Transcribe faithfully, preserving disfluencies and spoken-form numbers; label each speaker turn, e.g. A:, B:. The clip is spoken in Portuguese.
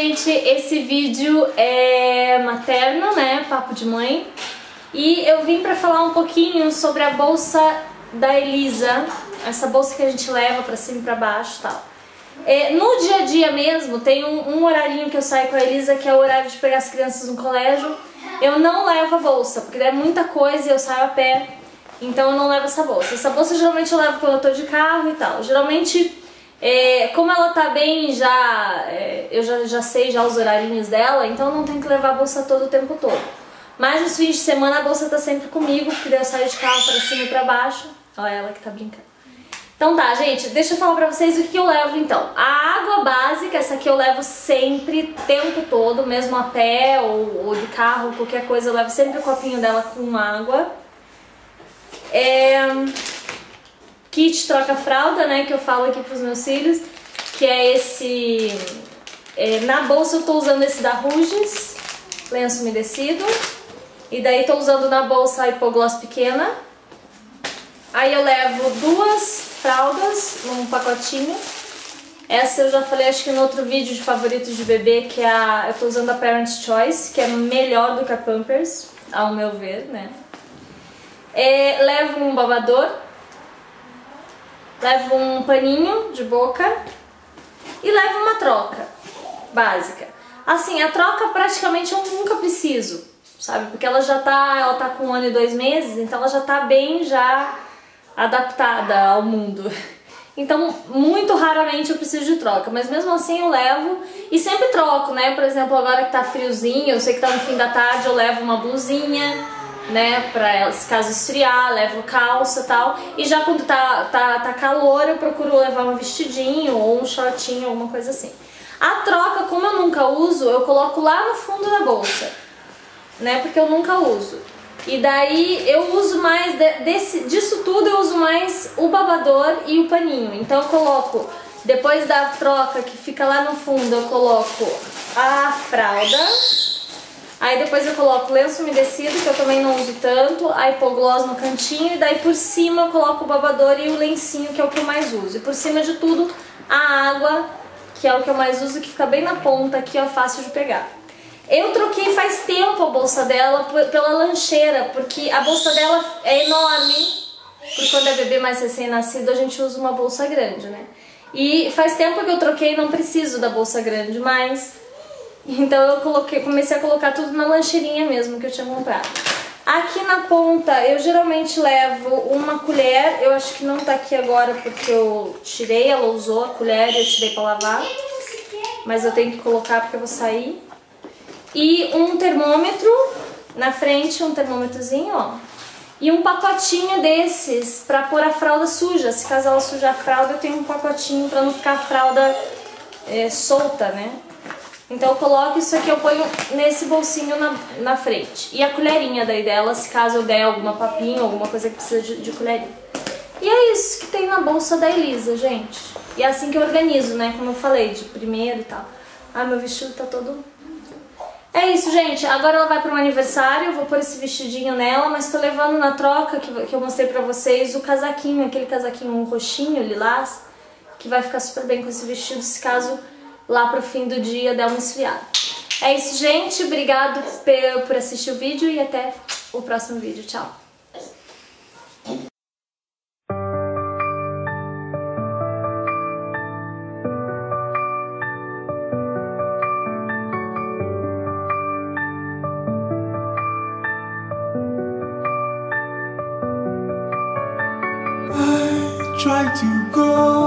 A: gente, esse vídeo é materno, né, papo de mãe. E eu vim pra falar um pouquinho sobre a bolsa da Elisa, essa bolsa que a gente leva pra cima e pra baixo e tal. É, no dia a dia mesmo, tem um, um horarinho que eu saio com a Elisa, que é o horário de pegar as crianças no colégio. Eu não levo a bolsa, porque é muita coisa e eu saio a pé, então eu não levo essa bolsa. Essa bolsa geralmente eu levo quando eu tô de carro e tal. Geralmente... É, como ela tá bem já, é, eu já, já sei já os horarinhos dela, então eu não tenho que levar a bolsa todo o tempo todo. Mas nos fins de semana a bolsa tá sempre comigo, porque daí eu saio de carro pra cima e pra baixo. Olha ela que tá brincando. Então tá, gente, deixa eu falar pra vocês o que eu levo então. A água básica, essa aqui eu levo sempre, tempo todo, mesmo a pé ou, ou de carro, qualquer coisa, eu levo sempre o copinho dela com água. É... Kit troca-fralda, né, que eu falo aqui pros meus filhos, que é esse... É, na bolsa eu tô usando esse da Ruges, lenço umedecido. E daí tô usando na bolsa a hipogloss pequena. Aí eu levo duas fraldas num pacotinho. Essa eu já falei, acho que no outro vídeo de favoritos de bebê, que é a... Eu tô usando a Parent's Choice, que é melhor do que a Pampers, ao meu ver, né. É, levo um babador. Levo um paninho de boca e levo uma troca básica. Assim, a troca praticamente eu nunca preciso, sabe? Porque ela já tá, ela tá com um ano e dois meses, então ela já tá bem já adaptada ao mundo. Então, muito raramente eu preciso de troca, mas mesmo assim eu levo e sempre troco, né? Por exemplo, agora que tá friozinho, eu sei que tá no fim da tarde, eu levo uma blusinha, né, pra ela, se caso esfriar, levo calça e tal. E já quando tá, tá, tá calor, eu procuro levar um vestidinho ou um shortinho, alguma coisa assim. A troca, como eu nunca uso, eu coloco lá no fundo da bolsa, né, porque eu nunca uso. E daí eu uso mais, de, desse, disso tudo eu uso mais o babador e o paninho. Então eu coloco, depois da troca que fica lá no fundo, eu coloco a fralda. Aí depois eu coloco lenço umedecido, que eu também não uso tanto, a hipogloss no cantinho, e daí por cima eu coloco o babador e o lencinho, que é o que eu mais uso. E por cima de tudo, a água, que é o que eu mais uso, que fica bem na ponta aqui, ó, fácil de pegar. Eu troquei faz tempo a bolsa dela pela lancheira, porque a bolsa dela é enorme, porque quando é bebê mais recém-nascido a gente usa uma bolsa grande, né? E faz tempo que eu troquei, não preciso da bolsa grande mais. Então eu coloquei, comecei a colocar tudo na lancheirinha mesmo que eu tinha comprado. Aqui na ponta eu geralmente levo uma colher, eu acho que não tá aqui agora porque eu tirei, ela usou a colher e eu tirei pra lavar. Mas eu tenho que colocar porque eu vou sair. E um termômetro na frente, um termômetrozinho, ó. E um pacotinho desses pra pôr a fralda suja. Se caso ela sujar a fralda, eu tenho um pacotinho pra não ficar a fralda é, solta, né? Então eu coloco isso aqui, eu ponho nesse bolsinho na, na frente. E a colherinha daí dela, se caso eu der alguma papinha, alguma coisa que precisa de, de colherinha. E é isso que tem na bolsa da Elisa, gente. E é assim que eu organizo, né? Como eu falei, de primeiro e tal. Ah, meu vestido tá todo... É isso, gente. Agora ela vai para um aniversário, eu vou pôr esse vestidinho nela, mas tô levando na troca, que, que eu mostrei pra vocês, o casaquinho, aquele casaquinho um roxinho, lilás, que vai ficar super bem com esse vestido, se caso... lá pro fim do dia dar uma esfriada. É isso, gente. Obrigado por assistir o vídeo e até o próximo vídeo. Tchau!
B: I try to go